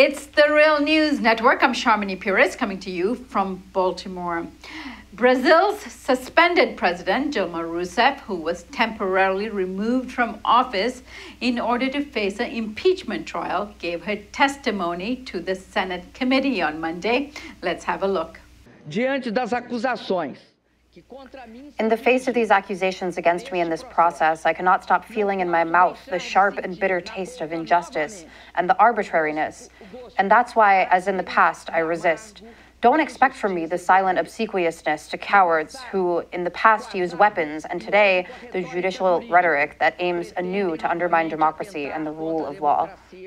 It's the Real News Network. I'm Sharmini Pires coming to you from Baltimore. Brazil's suspended president, Dilma Rousseff, who was temporarily removed from office in order to face an impeachment trial, gave her testimony to the Senate committee on Monday. Let's have a look. Diante das acusações. In the face of these accusations against me in this process, I cannot stop feeling in my mouth the sharp and bitter taste of injustice and the arbitrariness. And that's why, as in the past, I resist. Don't expect from me the silent obsequiousness to cowards who, in the past, used weapons, and today, the judicial rhetoric that aims anew to undermine democracy and the rule of law.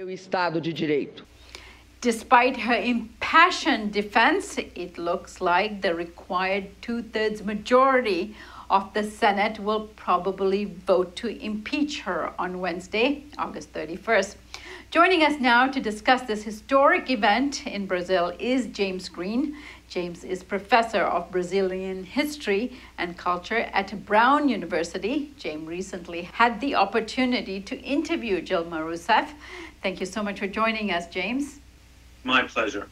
Despite her impassioned defense, it looks like the required two-thirds majority of the Senate will probably vote to impeach her on Wednesday, August 31st. Joining us now to discuss this historic event in Brazil is James Green. James is professor of Brazilian history and culture at Brown University. James recently had the opportunity to interview Dilma Rousseff. Thank you so much for joining us, James. My pleasure.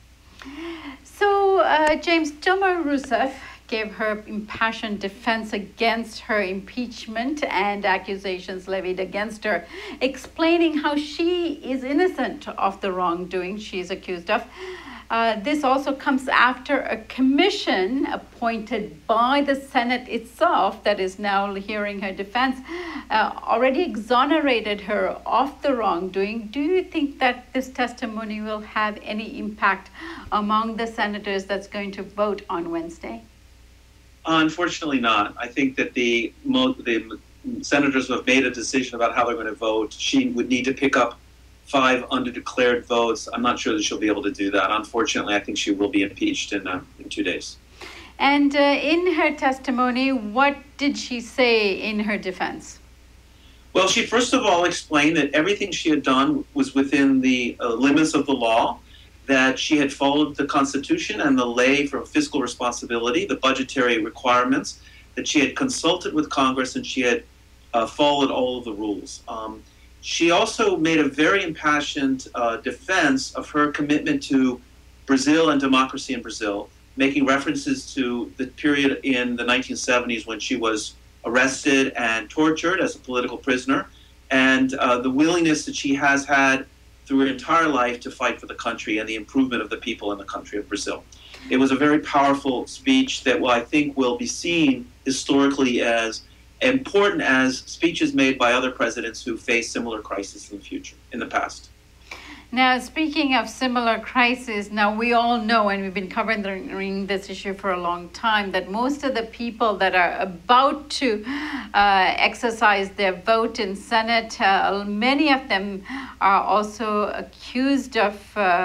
So, James, Dilma Rousseff gave her impassioned defense against her impeachment and accusations levied against her, explaining how she is innocent of the wrongdoing she's accused of. This also comes after a commission appointed by the Senate itself, that is now hearing her defense, already exonerated her of the wrongdoing. Do you think that this testimony will have any impact among the senators that's going to vote on Wednesday? Unfortunately not. I think that the senators who have made a decision about how they're going to vote, she would need to pick up 5 undeclared votes. I'm not sure that she'll be able to do that. Unfortunately, I think she will be impeached in 2 days. And in her testimony, what did she say in her defense? Well, she first of all explained that everything she had done was within the limits of the law, that she had followed the Constitution and the ley for fiscal responsibility, the budgetary requirements, that she had consulted with Congress and she had followed all of the rules. She also made a very impassioned defense of her commitment to Brazil and democracy in Brazil, making references to the period in the 1970s when she was arrested and tortured as a political prisoner, and the willingness that she has had through her entire life to fight for the country and the improvement of the people in the country of Brazil. It was a very powerful speech that I think will be seen historically as important as speeches made by other presidents who face similar crises in the past. Now, speaking of similar crises, now we all know, and we've been covering this issue for a long time, that most of the people that are about to exercise their vote in Senate, many of them are also accused of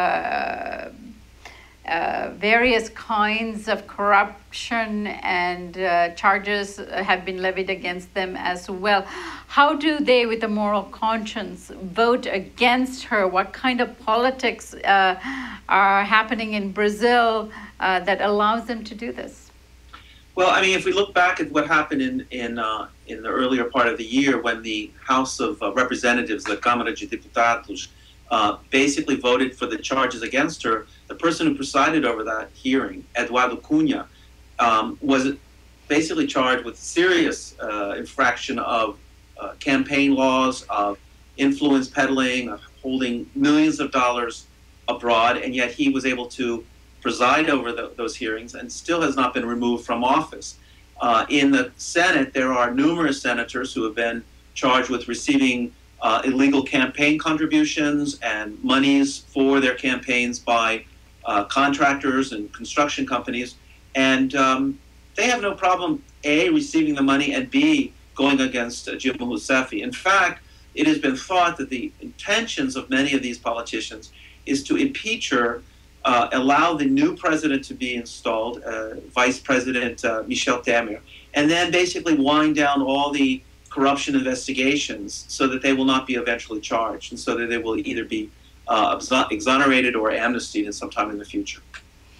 various kinds of corruption, and charges have been levied against them as well. How do they, with a moral conscience, vote against her? What kind of politics are happening in Brazil that allows them to do this? Well, I mean, if we look back at what happened in the earlier part of the year when the House of Representatives, the Câmara de Deputados, basically voted for the charges against her, the person who presided over that hearing, Eduardo Cunha, was basically charged with serious infraction of campaign laws, of influence peddling, of holding millions of dollars abroad, and yet he was able to preside over those hearings and still has not been removed from office. In the Senate, there are numerous senators who have been charged with receiving illegal campaign contributions and monies for their campaigns by contractors and construction companies. And they have no problem, A, receiving the money, and B, going against Dilma Rousseff. In fact, it has been thought that the intentions of many of these politicians is to impeach her, allow the new president to be installed, Vice President Michel Temer, and then basically wind down all the corruption investigations so that they will not be eventually charged, and so that they will either be exonerated or amnestied in some time in the future.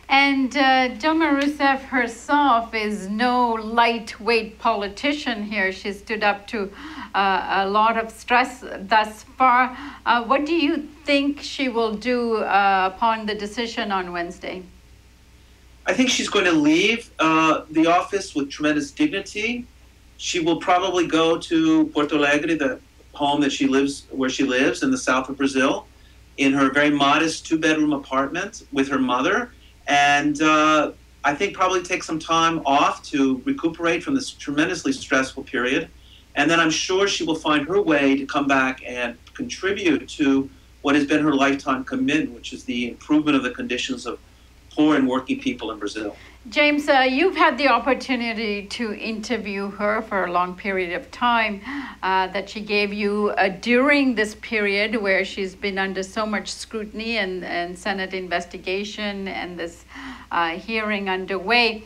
And Dilma Rousseff herself is no lightweight politician here. She stood up to a lot of stress thus far. What do you think she will do upon the decision on Wednesday? I think she's going to leave the office with tremendous dignity. She will probably go to Porto Alegre, the home that where she lives in the south of Brazil, in her very modest 2-bedroom apartment with her mother. And I think probably take some time off to recuperate from this tremendously stressful period. And then I'm sure she will find her way to come back and contribute to what has been her lifetime commitment, which is the improvement of the conditions of poor and working people in Brazil. James, you've had the opportunity to interview her for a long period of time that she gave you during this period where she's been under so much scrutiny and Senate investigation and this hearing underway.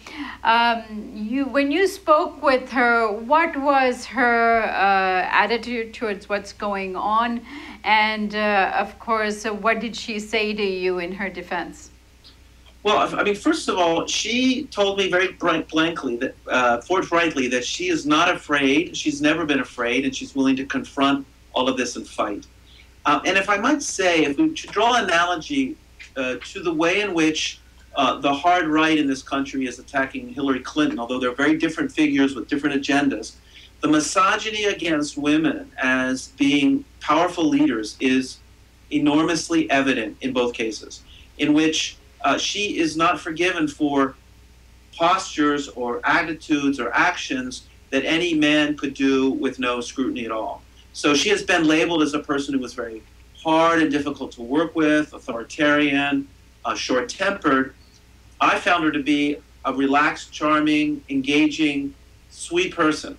When you spoke with her, what was her attitude towards what's going on? And of course, what did she say to you in her defense? Well, I mean, first of all, she told me very forthrightly that she is not afraid. She's never been afraid, and she's willing to confront all of this and fight. And if I might say, if we should draw an analogy to the way in which the hard right in this country is attacking Hillary Clinton, although they're very different figures with different agendas, the misogyny against women as being powerful leaders is enormously evident in both cases, in which she is not forgiven for postures or attitudes or actions that any man could do with no scrutiny at all. So she has been labeled as a person who was very hard and difficult to work with, authoritarian, short-tempered. I found her to be a relaxed, charming, engaging, sweet person.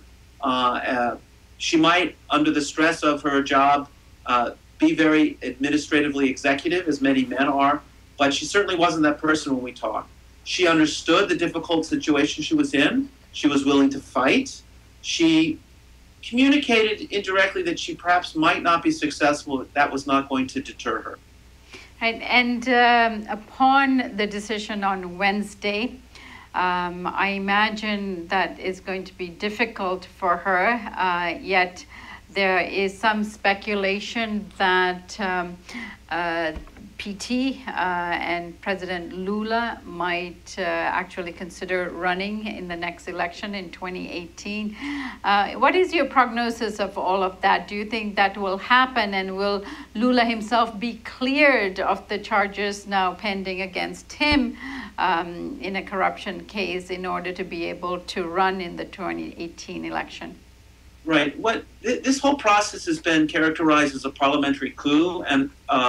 She might, under the stress of her job, be very administratively executive, as many men are, but she certainly wasn't that person when we talked. She understood the difficult situation she was in. She was willing to fight. She communicated indirectly that she perhaps might not be successful, but that was not going to deter her. And upon the decision on Wednesday, I imagine that is going to be difficult for her, yet there is some speculation that PT and President Lula might actually consider running in the next election in 2018. What is your prognosis of all of that? Do you think that will happen, and will Lula himself be cleared of the charges now pending against him in a corruption case in order to be able to run in the 2018 election? Right. This whole process has been characterized as a parliamentary coup, and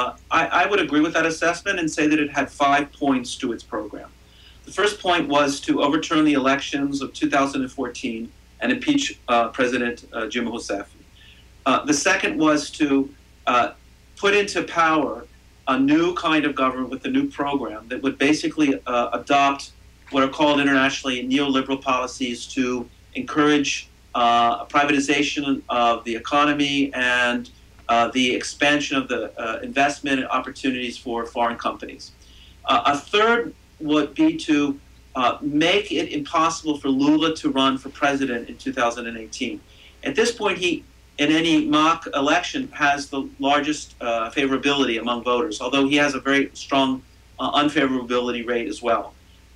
I would agree with that assessment and say that it had 5 points to its program. The first point was to overturn the elections of 2014 and impeach President Dilma Rousseff. The second was to put into power a new kind of government with a new program that would basically adopt what are called internationally neoliberal policies to encourage privatization of the economy and the expansion of the investment and opportunities for foreign companies. A third would be to make it impossible for Lula to run for president in 2018. At this point, he, in any mock election, has the largest favorability among voters, although he has a very strong unfavorability rate as well.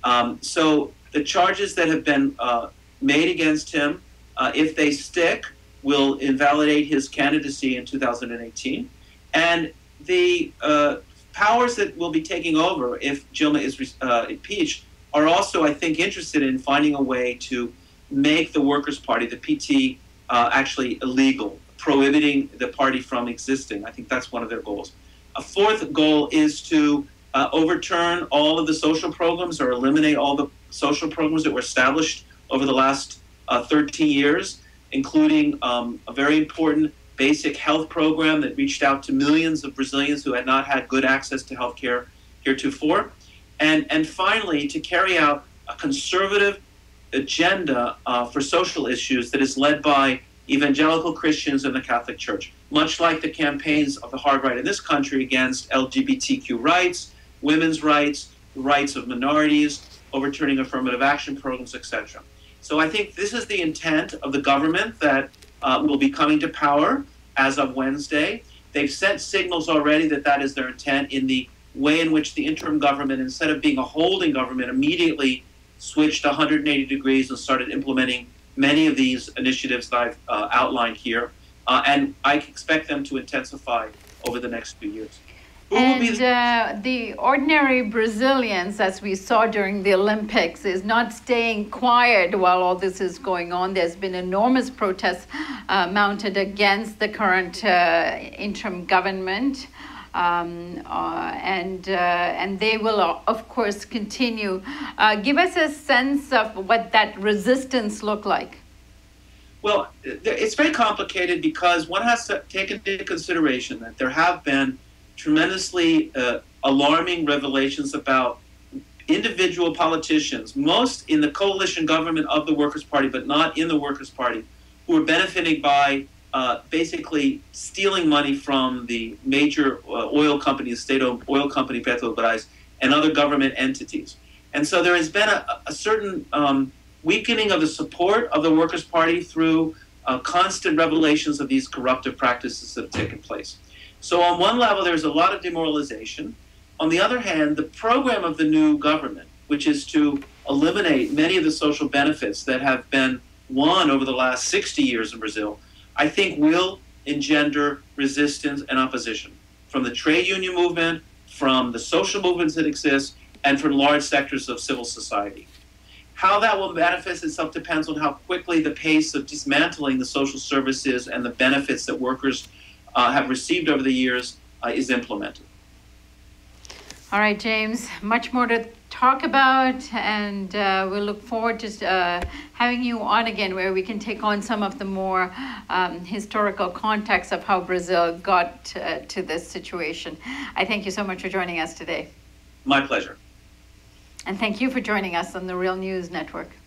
So the charges that have been made against him, if they stick, will invalidate his candidacy in 2018. And the powers that will be taking over if Dilma is impeached are also, I think, interested in finding a way to make the Workers' Party, the PT, actually illegal, prohibiting the party from existing. I think that's one of their goals. A fourth goal is to overturn all of the social programs or eliminate all the social programs that were established over the last 13 years, including a very important basic health program that reached out to millions of Brazilians who had not had good access to health care heretofore. And finally, to carry out a conservative agenda for social issues that is led by evangelical Christians and the Catholic Church, much like the campaigns of the hard right in this country against LGBTQ rights, women's rights, the rights of minorities, overturning affirmative action programs, etc. So I think this is the intent of the government that will be coming to power as of Wednesday. They've sent signals already that that is their intent in the way in which the interim government, instead of being a holding government, immediately switched 180 degrees and started implementing many of these initiatives that I've outlined here. And I expect them to intensify over the next few years. And the ordinary Brazilians, as we saw during the Olympics, is not staying quiet while all this is going on. There's been enormous protests mounted against the current interim government. And they will, of course, continue. Give us a sense of what that resistance looked like. Well, it's very complicated because one has to take into consideration that there have been tremendously alarming revelations about individual politicians, most in the coalition government of the Workers' Party, but not in the Workers' Party, who are benefiting by basically stealing money from the major oil companies, state-owned oil company Petrobras, and other government entities. And so there has been a certain weakening of the support of the Workers' Party through constant revelations of these corruptive practices that have taken place. So on one level, there's a lot of demoralization. On the other hand, the program of the new government, which is to eliminate many of the social benefits that have been won over the last 60 years in Brazil, I think will engender resistance and opposition from the trade union movement, from the social movements that exist, and from large sectors of civil society. How that will manifest itself depends on how quickly the pace of dismantling the social services and the benefits that workers have received over the years is implemented. All right, James, much more to talk about, and we'll look forward to having you on again where we can take on some of the more historical context of how Brazil got to this situation. I thank you so much for joining us today. My pleasure. And thank you for joining us on the Real News Network.